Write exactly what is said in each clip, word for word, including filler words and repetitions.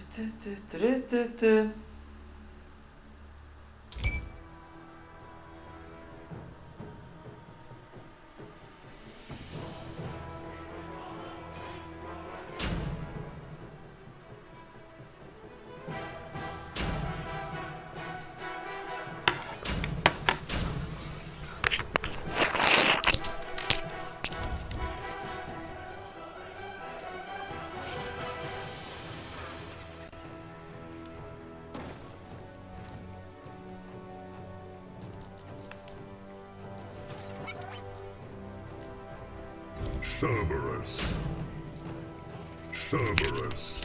Cerberus. Cerberus.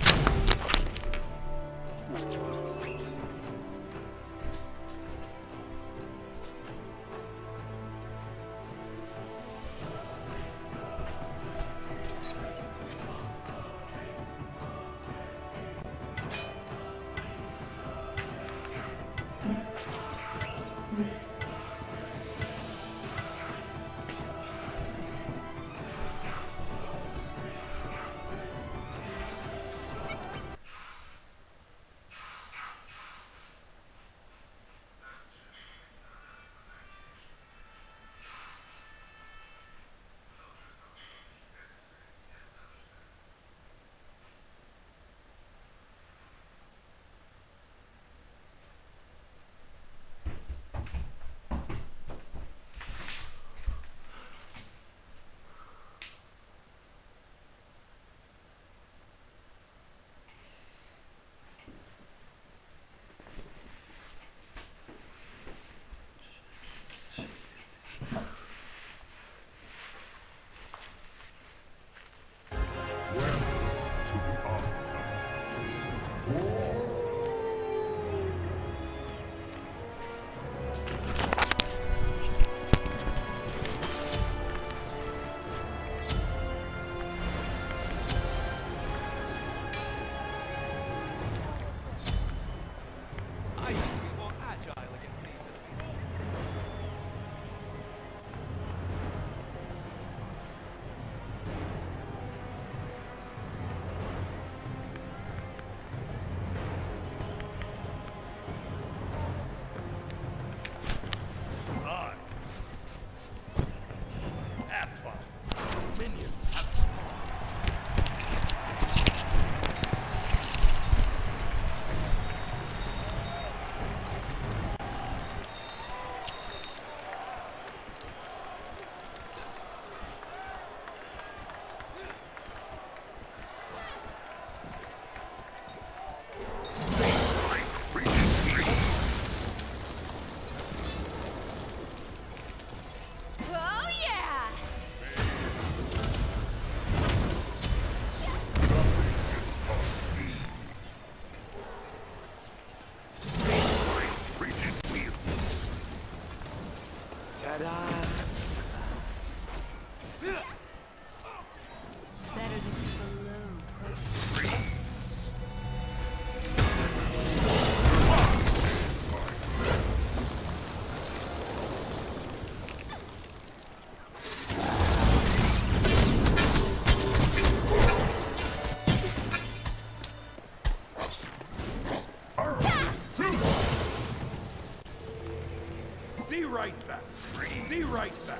Be right back. Be right back.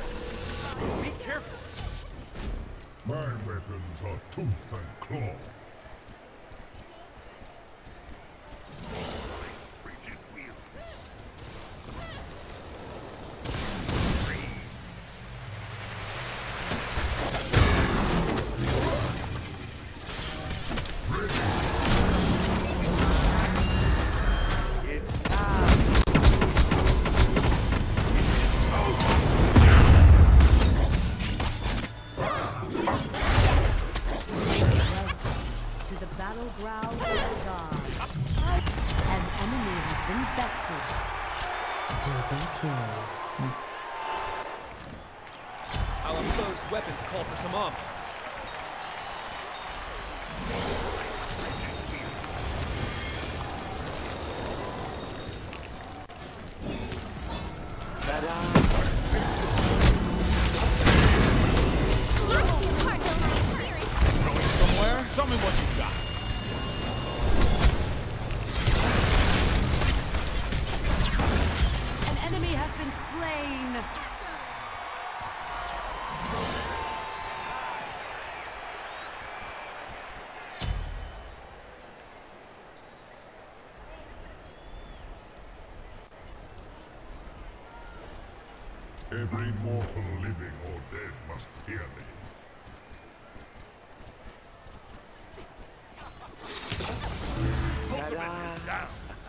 Be careful. My weapons are tooth and claw. Alamso's weapons call for some armor. Somewhere? Tell me what you got. Every mortal living or dead must fear me. Down.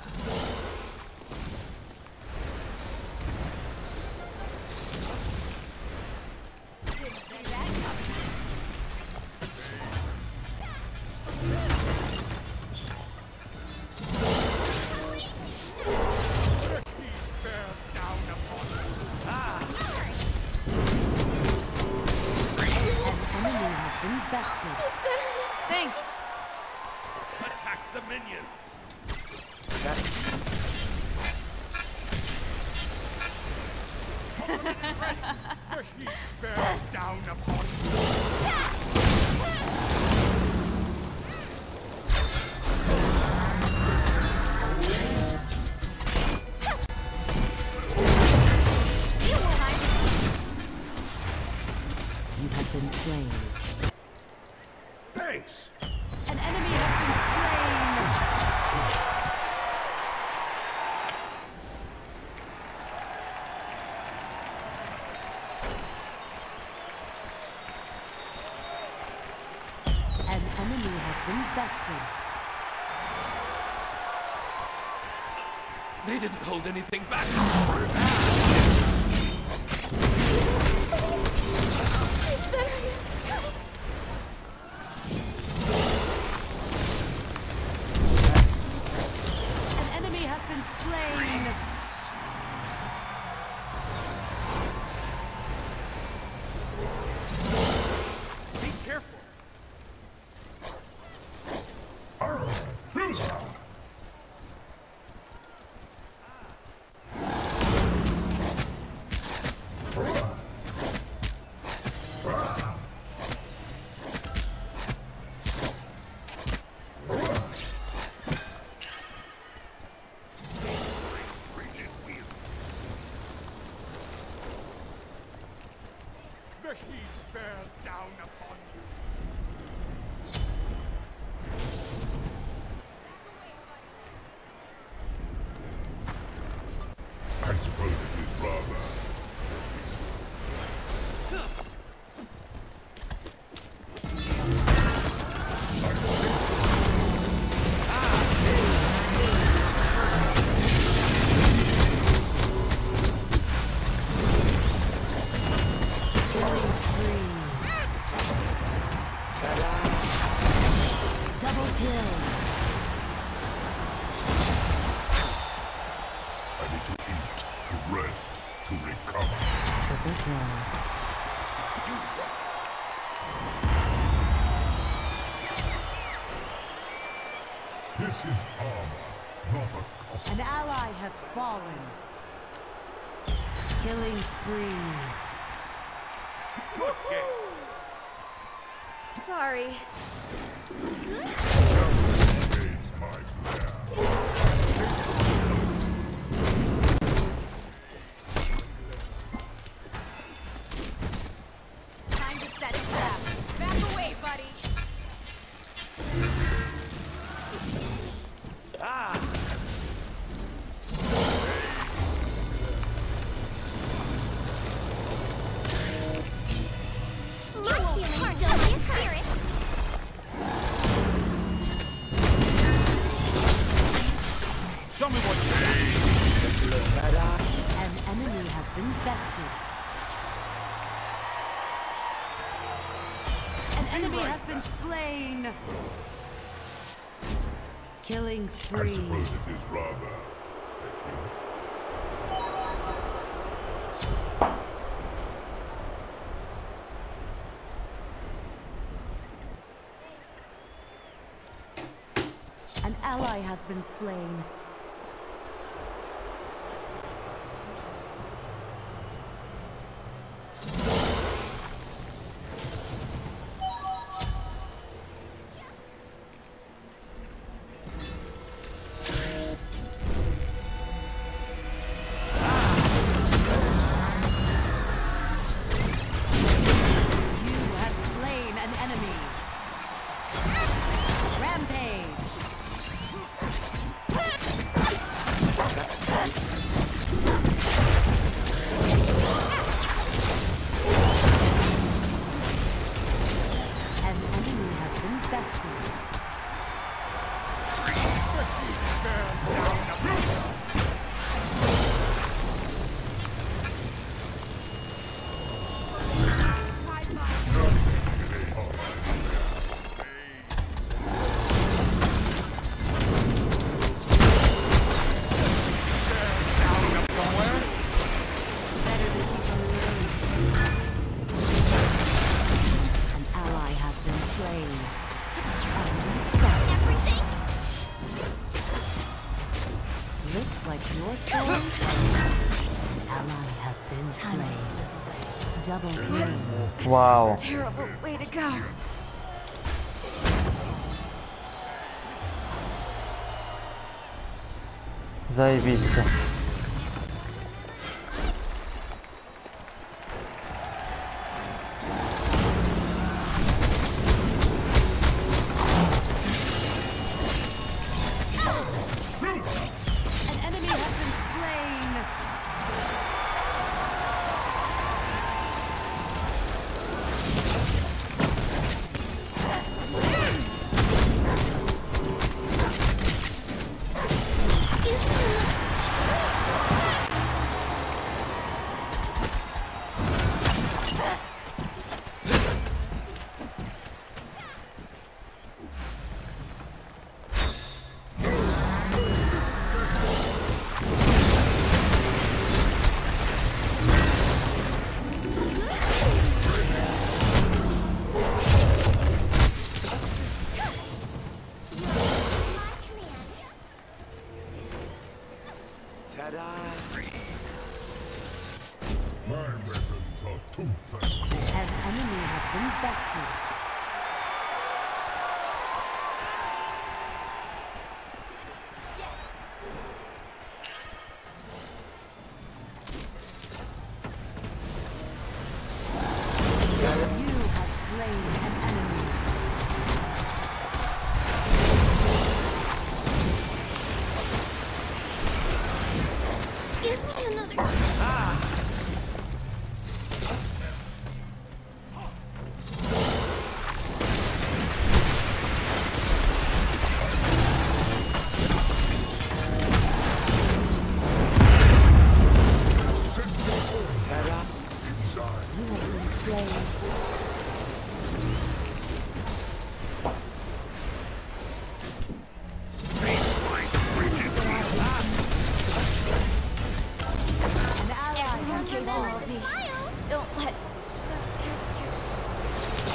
Invested. Thanks. Attack the minions. The heat bears down upon you. You have been slain. Thanks. An enemy has been slain. An enemy has been bested. They didn't hold anything back. Slain. Be careful. The heat bears down upon you. I suppose it is rather... Double kill. I need to eat, to rest, to recover. Triple kill. This is armor, not a cost. An ally has fallen. Killing spree. Good game. Sorry. Aids my glare. Time to set a trap. Back away, buddy. My feelings don't be spirit. Show me what you An enemy has been bested. An enemy has been slain. Killing I spree. suppose it is rather... An ally has been slain. Rampage! been slain. Double kill. Wow. Terrible way to go. Заебись. An enemy has been slain. My weapons are tooth and claw. An enemy has been bested. You have slain an enemy. Give me another. An ally has been Remember lost. to smile. Don't let that catch you.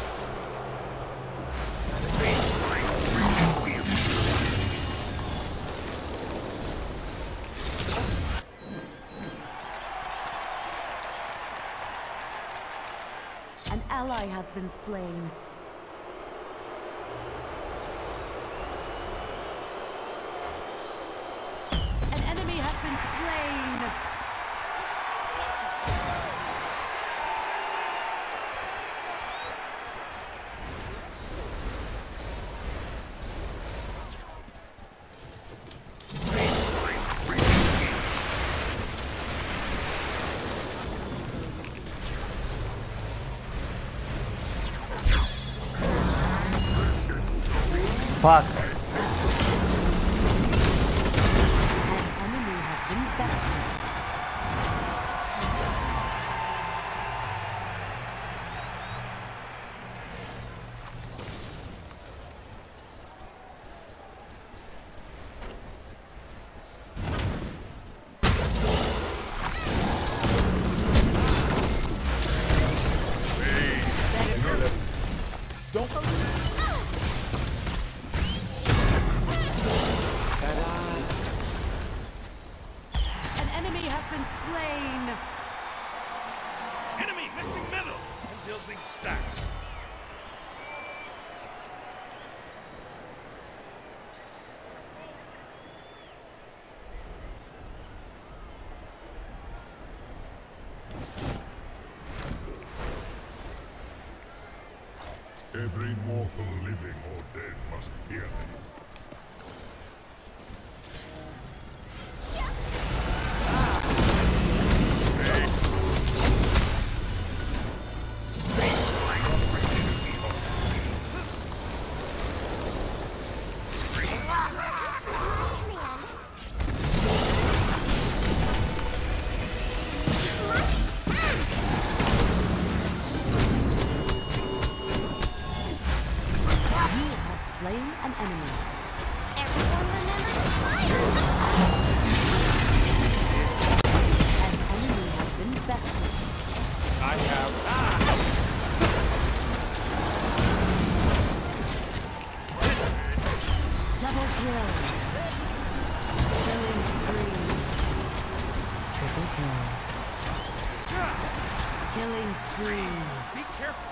An ally has been slain. An enemy has been slain. Fuck. An enemy has been bested. An enemy has been slain. Enemy missing middle. I'm building stacks. Every mortal living or dead must fear me. You have slain an enemy. Everyone remember to smile. An enemy has been bested. I have. Ah! Double kill. Killing spree. Triple kill. Killing spree. Be careful.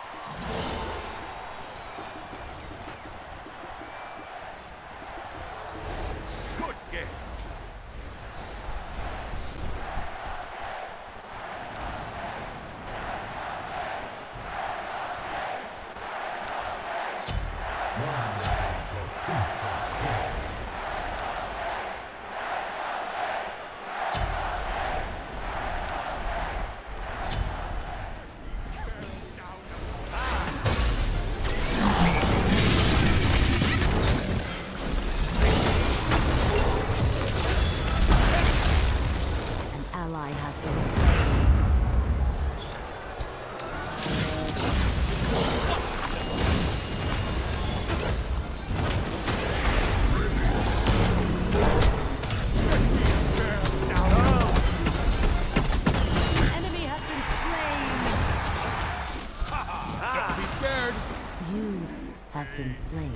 Good game. Ally has been slain. Enemy has been slain. Don't be scared. You have been slain.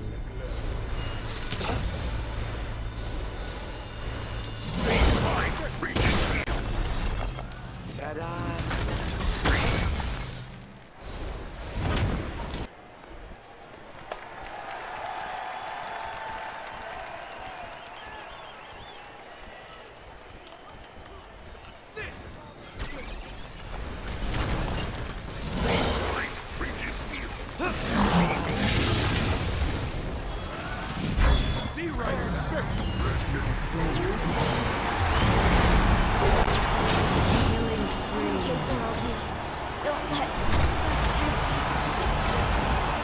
Be right back. Killing spree. Take penalty. Don't let that catch you.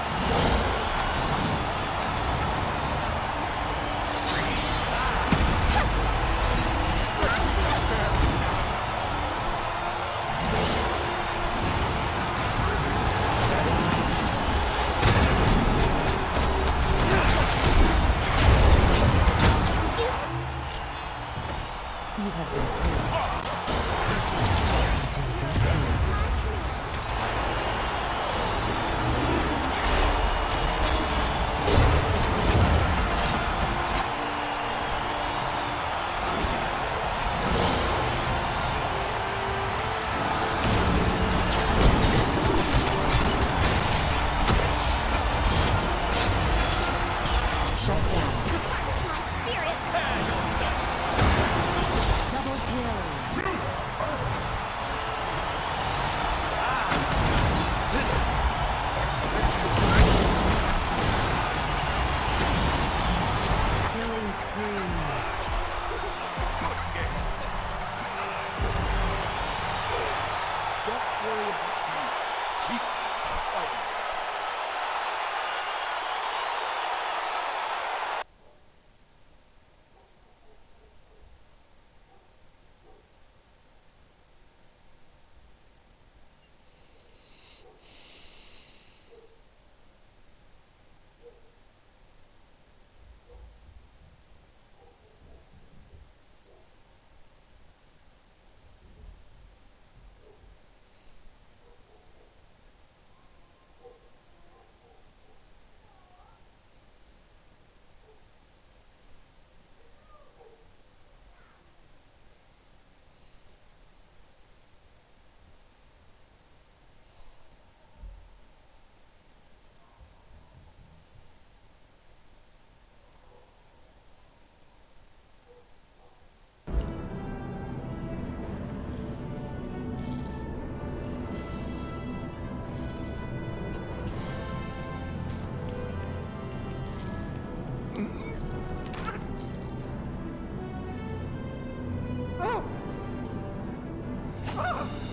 You have been slain. Shut down. Spirit. Double kill. Killing spree. Good game. Don't worry about me. Keep fighting. Oh!